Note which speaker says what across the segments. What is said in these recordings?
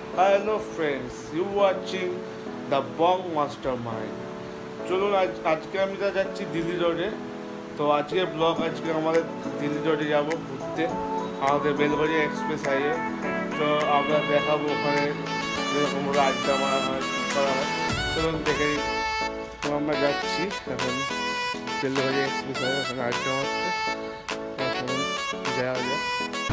Speaker 1: Hello friends, you watching the bong mastermind. চলুন আজকে আমি যাচ্ছি দিল্লি রোডে। তো আজকে ব্লগ আজকে আমাদের দিল্লি রোডে যাব ঘুরতে আমাদের বেলবাড়ি এক্সপ্রেস হাইওয়ে। তো আমরা দেখাবো ওখানে যেরকম আড্ডা মারা হয় কী করা হয়। চলুন দেখে তো আমরা যাচ্ছি এখন বেলবাড়ি এক্সপ্রেস হাইওয়ে, ওখানে আড্ডা মারতে। এখন যাওয়া যায়।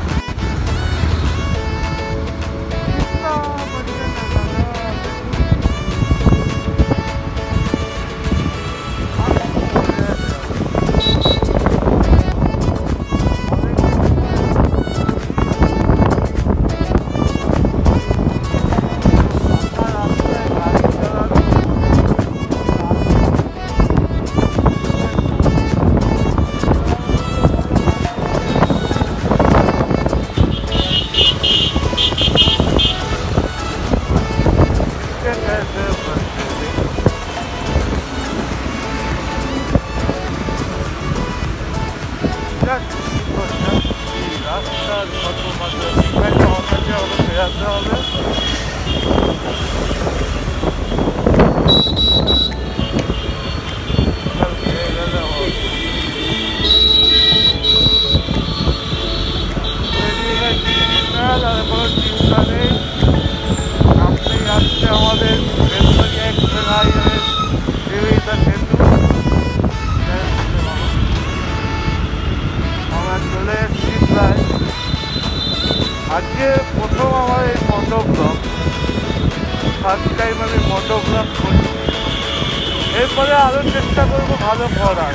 Speaker 1: আজকে প্রথম আমার এই মোটো ব্লগ, ফার্স্ট টাইম আমি মোটো ব্লগ করছি। এরপরে আরও চেষ্টা করবো ভালো করার।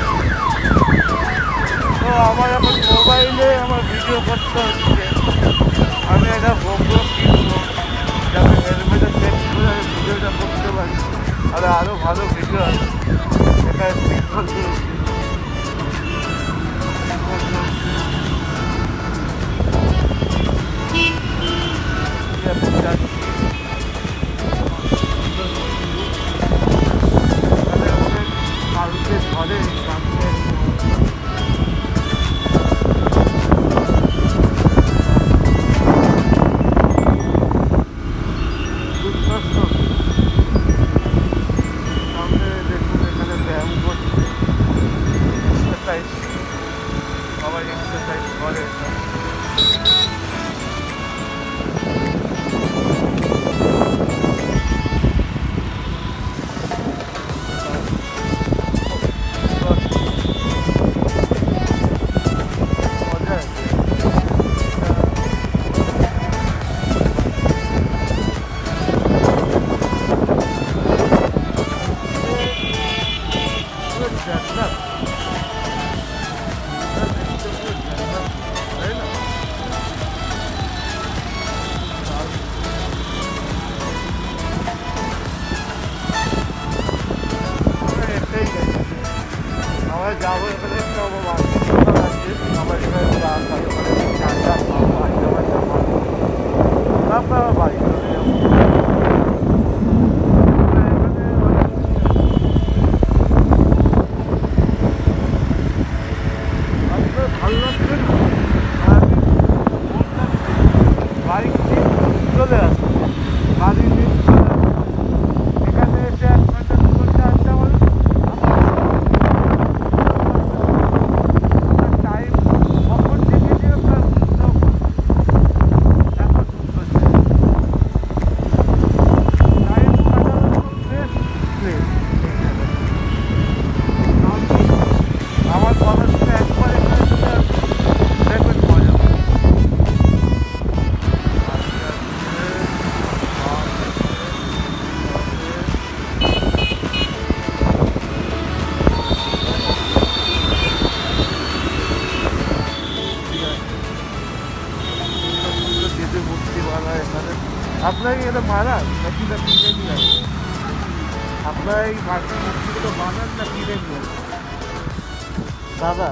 Speaker 1: তো আমার এখন মোবাইলে আমার ভিডিও করতে হচ্ছে। আমি একটা গোপ্রো কিনবো যাতে হেলমেটে সেট করে আমি ভিডিওটা করতে পারি, আর আরও ভালো ভিডিও আছে এটা ঠিক করতে হচ্ছে। সবাই এক্সারসাইজ করে। যাবো এখানে আমার এখানে তারপর বাড়ি চলে যাবো। ভালো লাগছে না, বাইক নিয়ে চলে আসবে, গাড়ি নিয়ে এখানে এসে 1 ঘন্টা 2 ঘন্টা আড্ডা মারো। আপনার এটা বানান নাকি না কিনে নিয়ে আসেন? আপনার এই মাটির মূর্তিগুলো বানান না কিনে নিয়ে আসেন দাদা?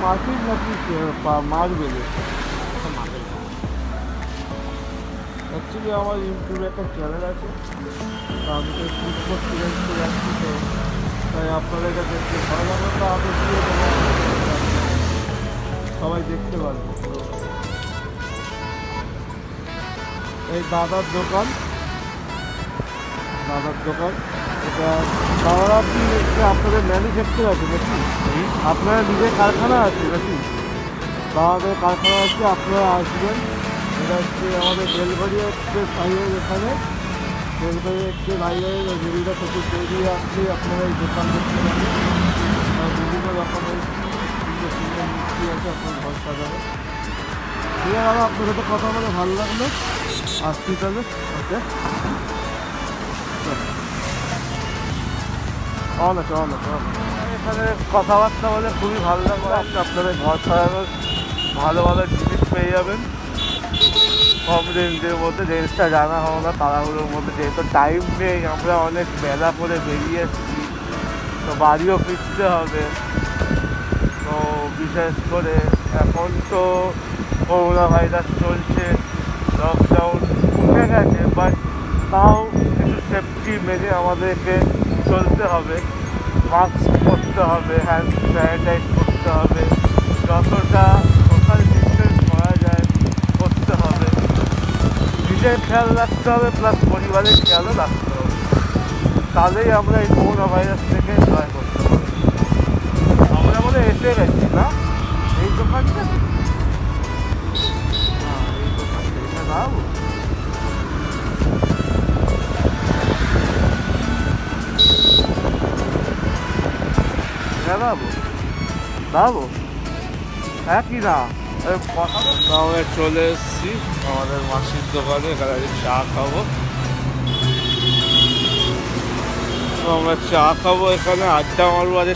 Speaker 1: মাটির নাকি মার্বেলে? অ্যাকচুয়ালি আমার ইউটিউবে একটা চ্যানেল আছে, তো আমি তো ফুড করতে যাচ্ছি, তো তাই আপনারা এটা দেখতে ভালো লাগবে, তো আমি দিয়ে দেবো, সবাই দেখতে পারবে। এই দাদার দোকান এটা দাদারা আপনি আপনাদের ম্যানুফ্যাকচার আছে নাকি? আপনারা নিজের কারখানা আছে নাকি? দাদাদের কারখানা আছে, আপনারা আসবেন। এটা হচ্ছে আমাদের বেলঘড়ি হচ্ছে হাইওয়ের এখানে, বেলঘড়ি হচ্ছে হাইওয়ের রেডিটা থেকে বেরিয়ে আসলে আপনারা এই দোকান দেখতে পাবেন। বিভিন্ন রকমের সুন্দর সুন্দর মিষ্টি আছে, আপনার ঘর সাজাবে। ঠিক আছে, আপনার সাথে কথা বলে ভালো লাগলো, আসছি তাহলে। ওকে, এখানে কথাবার্তা বলে খুবই ভালো লাগলো। আপনাদের ঘর সাজানোর ভালো ভালো জিনিস পেয়ে যাবেন কম রেঞ্জের মধ্যে। রেঞ্জটা জানা হবে না তাড়াহুড়োর মধ্যে, যেহেতু টাইম নেই, আমরা অনেক বেলা করে বেরিয়ে এসেছি, তো বাড়িও ফিরতে হবে। তো বিশেষ করে এখন তো করোনা ভাইরাস চলছে, লকডাউন উঠে গেছে, বাট তাও কিছু সেফটি মেনে আমাদেরকে চলতে হবে। মাস্ক পরতে হবে, হ্যান্ড স্যানিটাইজ করতে হবে, যতটা সোশ্যাল ডিস্টেন্স করা যায় করতে হবে। নিজের খেয়াল রাখতে হবে, প্লাস পরিবারের খেয়ালও রাখতে হবে, তাহলেই আমরা এই করোনা ভাইরাস থেকে জয় করতে পারবো। আমরা বলে এসে গেছি না এই দোকানটা, এই দোকানটা এটা দাঁড়াবো। দাঁড়াবো হ্যাঁ কি না, আমরা চলে এসেছি আমাদের মাসির দোকানে। এখানে চা খাবো, আমরা চা খাবো এখানে, আড্ডা মারবো। আজ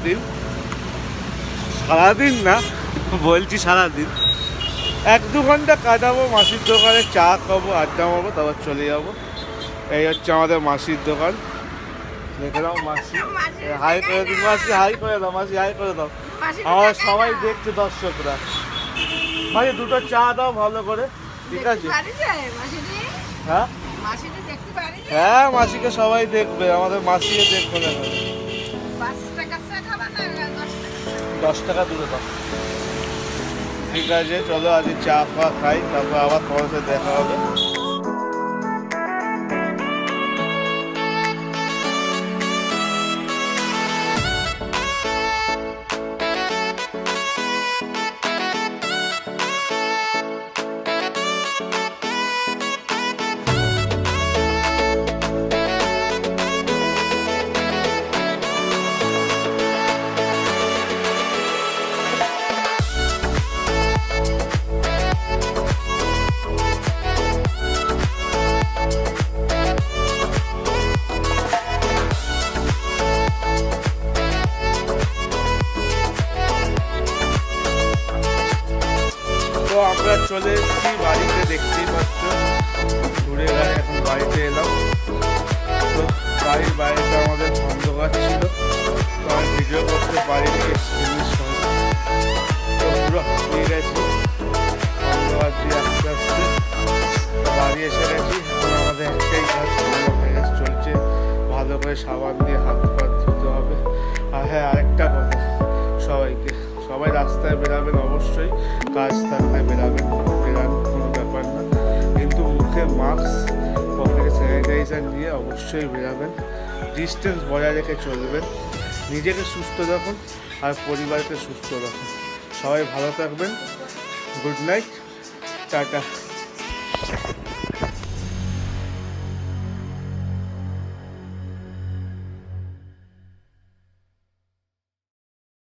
Speaker 1: সারাদিন না বলছি, সারাদিন 1-2 ঘন্টা কাটাবো মাসির দোকানে, চা খাবো, আড্ডা মারবো, তারপর চলে যাবো। এই হচ্ছে আমাদের মাসির দোকান। দেখে দাও মাসি, হাই করে দিন মাসি, হাই করে দাও মাসি, হাই করে দাও। আমার সবাই দেখছে দর্শকরা। মাসি দুটো চা দাও ভালো করে, ঠিক আছে? হ্যাঁ হ্যাঁ, মাসিকে সবাই দেখবে, আমাদের মাসিকে দেখবে না। 10 টাকা দূরে দাও। ঠিক আছে, চলো আজ চা ফা খাই, তারপর আবার তোমার সাথে দেখা হবে। তো আমরা চলে এসেছি বাড়িতে, দেখতেই পাচ্ছ ঘুরে গেলে এখন বাড়িতে এলাম। তো বাড়ির বাইরেটা আমাদের অন্ধকার ছিল, তো আমি ভিডিও করতে পারিনি, এক্সপিরিয়েন্স হয়। তো পুরো হাঁপিয়ে গেছি অন্ধকার দিয়ে আস্তে আস্তে। বাড়ি এসে গেছি, এখন আমাদের একটাই কাজ, ভাইরাস চলছে, ভালো করে সাবান দিয়ে হাত পা ধুতে হবে। আর হ্যাঁ, আরেকটা কথা, সবাই রাস্তায় বেরাবেন, অবশ্যই কাজ থাকলে বেরান, কোনো ব্যাপার না, কিন্তু মুখে মাস্ক, পকেটে স্যানিটাইজার নিয়ে অবশ্যই বেরাবেন। ডিস্টেন্স বজায় রেখে চলবেন। নিজেকে সুস্থ রাখুন আর পরিবারকে সুস্থ রাখুন। সবাই ভালো থাকবেন। Good night, tata.